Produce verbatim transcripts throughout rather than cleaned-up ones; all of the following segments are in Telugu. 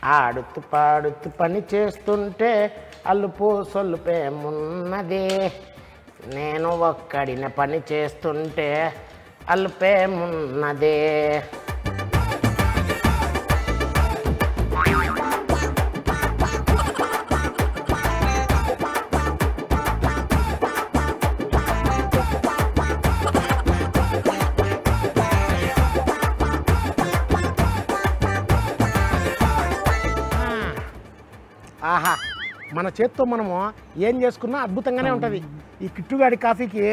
ఆడుతూ పాడుతూ పని చేస్తుంటే అల్లుపు సొల్లుపేమున్నది, నేను ఒక్కడిన పని చేస్తుంటే అల్లుపేమున్నది. ఆహా, మన చేత్తో మనము ఏం చేసుకున్నా అద్భుతంగానే ఉంటుంది. ఈ కిట్టుగాడి కాఫీకి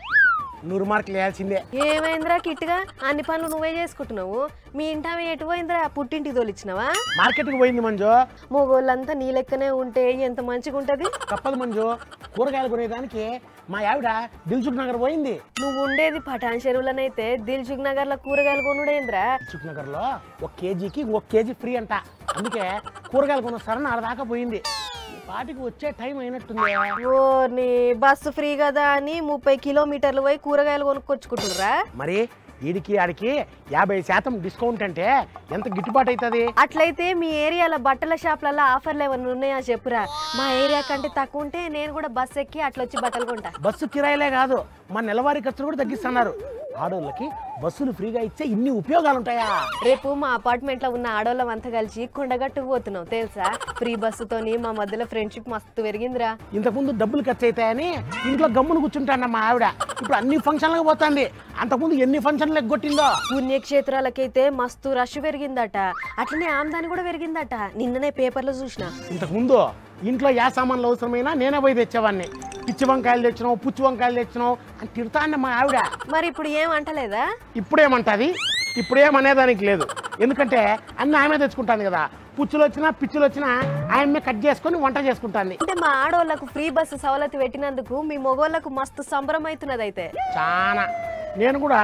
నూరు మార్కులు వేయాల్సిందే. ఏమైందిరా కిట్టుగా, అన్ని పనులు నువ్వే చేసుకుంటున్నావు. మీ ఇంటామె ఎటు పోయిందిరా? పుట్టింటికి తోలిచ్చినావా? మార్కెట్కి పోయింది మంజు. మొగోళ్ళంతా నీ లెక్కనే ఉంటే ఎంత మంచిగా ఉంటది. తప్పదు మంజు, కూరగాయలు కొనేదానికి మా ఆవిడ దిల్సుఖ్ నగర్ పోయింది. నువ్వు ఉండేది పటాన్ చెరువులనైతే దిల్సుఖ్ నగర్ లో కూరగాయలు కొనుడేంద్రా? దిల్సుఖ్ నగర్ లో ఒక కేజీకి ఒక కేజీ ఫ్రీ అంట, అందుకే కూరగాయలు కొనొస్తారని అరదాకా పోయింది. పాటికి వచ్చే టైం అయినట్టుంది. ఓర్ని, బస్సు ఫ్రీ కదా అని ముప్పై కిలోమీటర్లు పోయి కూరగాయలు కొనుక్కొచ్చుకుంటుర్రా? మరి వీడికి ఆడికి యాభై శాతం డిస్కౌంట్ అంటే ఎంత గిట్టుబాటు అవుతుంది? అట్లయితే మీ ఏరియాలో బట్టల షాప్లలో ఆఫర్లు ఏమన్నా ఉన్నాయా చెప్పురా? మా ఏరియా కంటే తక్కువ ఉంటే నేను కూడా బస్సు ఎక్కి అట్లా వచ్చి బట్టలు కొంటా. బస్సు కిరాయిలే కాదు, మా నెలవారీ ఖర్చులు కూడా తగ్గిస్తున్నారు. ఆడోళ్ళకి బస్సులు ఫ్రీగా ఇచ్చే ఇన్ని ఉపయోగాలు ఉంటాయా? రేపు మా అపార్ట్మెంట్ లో ఉన్న ఆడోళ్ళం అంతా కలిసి కొండగట్టుకు పోతున్నాం తెలుసా? ఫ్రీ బస్సుతోని మా మధ్యలో ఫ్రెండ్షిప్ మస్తు పెరిగిందిరా. ఇంతకుముందు డబ్బులు ఖర్చు అవుతాయని ఇంట్లో గమ్మును కూర్చుంటాను మా ఆవిడ, ఇప్పుడు అన్ని ఫంక్షన్లకు పోతుంది. అంతకుముందు ఎన్ని ఫంక్షన్లు ఎగ్గొట్టిందో. పుణ్యక్షేత్రాలకైతే మస్తు రష్ పెరిగిందట, అట్లనే ఆమ్దాని కూడా పెరిగిందట. నిన్ననే పేపర్లో చూసిన. ఇంతకుముందు ఇంట్లో ఏ సామాన్లు అవసరమైనా నేనే పోయి తెచ్చేవాడిని. పిచ్చి వంకాయలు తెచ్చినావు, పుచ్చి వంకాయలు తెచ్చినావు అని తిడతా అన్న మా ఆవిడ. మరి ఇప్పుడు ఏం అంటలేదా? ఇప్పుడేమంటది? ఇప్పుడేమనేదానికి లేదు, ఎందుకంటే అన్ని ఆమె తెచ్చుకుంటాను కదా. పుచ్చులు వచ్చినా పిచ్చులు వచ్చినా ఆయమ్మే కట్ చేసుకొని వంట చేసుకుంటాను. అంటే మా ఆడోళ్ళకు ఫ్రీ బస్సు సవలతు పెట్టినందుకు మీ మొగోళ్ళకు మస్తు సంబరం అవుతున్నది. అయితే చాలా, నేను కూడా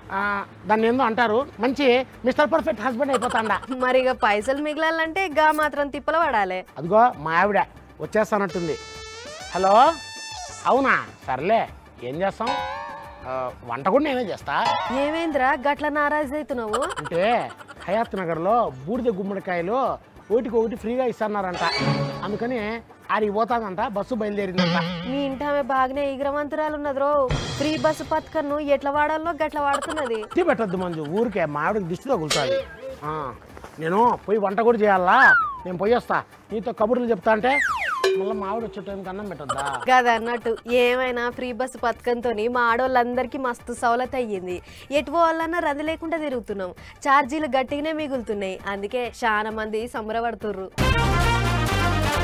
దాన్ని ఏందో అంటారు, మంచి మిస్టర్ పర్ఫెక్ట్ హస్బెండ్ అయిపోతాండా. మరి ఇక పైసలు మిగిలాలంటే గా మాత్రం తిప్పలు పడాలి. అదిగో మా ఆవిడ వచ్చేస్తానట్టుంది. హలో, అవునా, సర్లే ఏం చేస్తాం, వంట కూడా నేనే చేస్తా. ఏమేంద్రా గట్ల నారాజు అవుతున్నావు? అంటే హయాత్ నగర్లో బూడిద గుమ్మడికాయలు ఒకటికి ఒకటి ఫ్రీగా ఇస్తున్నారంట, అందుకని ఆడికి పోతాదంట. బస్సు బయలుదేరిందంట. మీ ఇంటామె బాగానే ఈగ్రవంతురాలు ఉన్నదో. ఫ్రీ బస్సు పథకం ఎట్లా వాడాలో గట్ల వాడుతున్నది. దిష్టి పెట్టద్దు మంజు, ఊరికే మా ఆవిడకి దిష్టి తగులుతుంది. నేను పోయి వంట కూడా చేయాలా, నేను పోయి వస్తా. నీతో కబుర్లు చెప్తా అంటే మళ్ళీ మా ఆవిడ వచ్చే టైంకి అన్నం పెట్టద్దా కదా అన్నట్టు. ఏమైనా ఫ్రీ బస్సు పథకంతో మా ఆడోళ్ళందరికీ మస్తు సౌలత్ అయ్యింది. ఎటు పోవాలన్నా రద్దు లేకుండా తిరుగుతున్నాం. ఛార్జీలు గట్టిగానే మిగులుతున్నాయి, అందుకే చాలా మంది సంబరపడుతుర్రు.